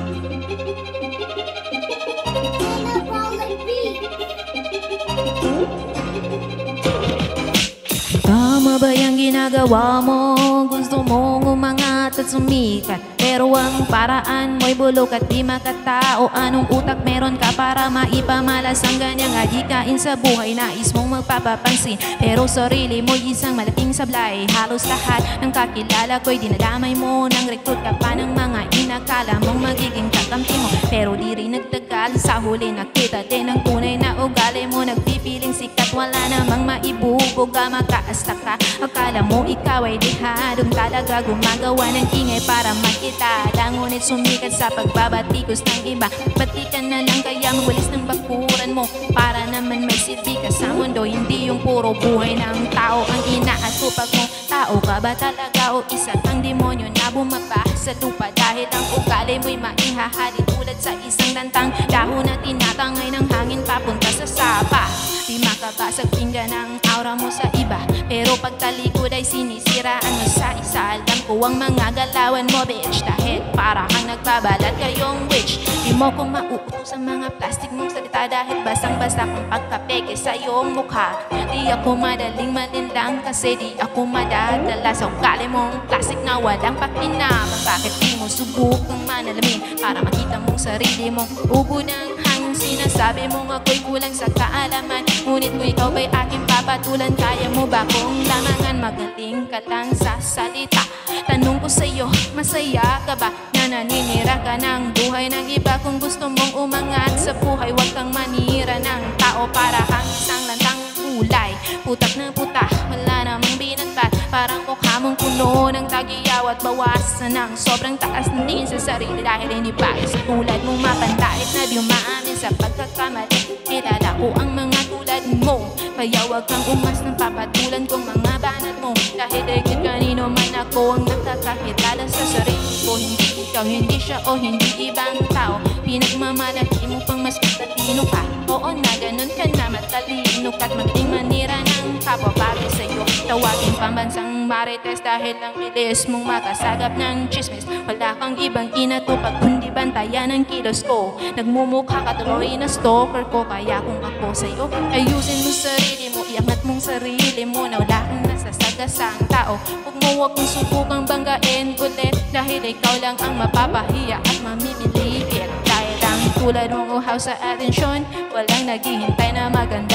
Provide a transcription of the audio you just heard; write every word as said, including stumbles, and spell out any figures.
Tama ba yung ginagawa mo? Gusto mong umangat at sumikat, pero ang paraan mo'y bulok at di makatao. Anong utak meron ka para maipamalas ang ganyang adikain sa buhay? Nais mong magpapapansin, pero sarili mo'y isang malaking sablay. Halos lahat ng kakilala ko'y dinadamay mo. Nang recruit ka pa ng mga inakala mong magiging kakampi mo, pero di rin nagtagal, sa huli nakita din ang tunay na ugali mo. Nagpipiling sikat, wala namang maibubog ka, makaasta ka. Akala mo ikaw ay dihadong talaga gumagawa ng ingay para makilala, ngunit sumikat sa pagbabatikos ng iba. Pati ka na lang kaya mawalis ng bakuran mo, para naman may silbi ka sa mundo. Hindi yung puro buhay ng tao ang inaatupag mo. Tao ka ba talaga o isa kang demonyo na bumaba sa lupa? Dahil ang ugali mo'y maihahali tulad sa isang lantang dahon na tinatangay ng hangin papunta sa sapa. Di makabasag pinggan ang aura mo sa iba, pero pagtalikod ay sinisiraan mo sa isa. Alam ko ang mga galawan mo, bitch, dahil para kang nagbabalat kayong witch. Di mo kong mauuto sa mga plastic mong salita, dahil basang-basa kang pagkapeke sa iyong mukha. Di ako madaling malinlang kasi di ako madadala sa ugali mong plastic na walang pakinabang. Bakit di mo subukang manalamin para makita mong sarili mong ubo ng hangin? Sinasabi mong ako'y kulang sa kaalaman, ngunit kung ikaw ba'y aking papatulan, kaya mo ba kung lamangan? Magaling ka lang sa salita. Tanong ko sa'yo, masaya ka ba na naninira ka ng buhay ng iba? Kung gusto mong umangat sa buhay, huwag kang manira ng tao para kang isang lantang kulay. Putak na putak, wala namang binantat, parang mukha mong puno ng tagiyaw at bawasan ng sobrang taas ng tingin sa sarili, dahil hindi bagay sa tulad mong mapantahit na di umaamin sa pagkakamali. Kilala ko ang mga tulad mo, kaya huwag kang umas ng papatulan kong mga banat mo. Dahil dahil kanino man ako ang nakakakilala sa sarili ko, hindi ikaw, hindi siya o hindi ibang tao. Pinagmamalaki mo pang mas matalino ka. Oo na, ganun ka na, matalino ka't magaling manira ng kapwa. Bagay sa'yo tawagin pambansang marites, dahil ang bilis mong makasagap ng chismis. Wala kang ibang inatupag kundi bantayan ang kilos ko. Nagmumukha ka tuloy na stalker ko, kaya kung ako sa'yo, ayusin mo sarili mo, iangat mong sarili mo na wala kang nasasagasang tao. Huwag mo huwag kong subukang banggain ulit, dahil ikaw lang ang mapapahiya at mamimiligit. Dahil ang tulad mong uhaw sa atensyon, walang naghihintay na maganda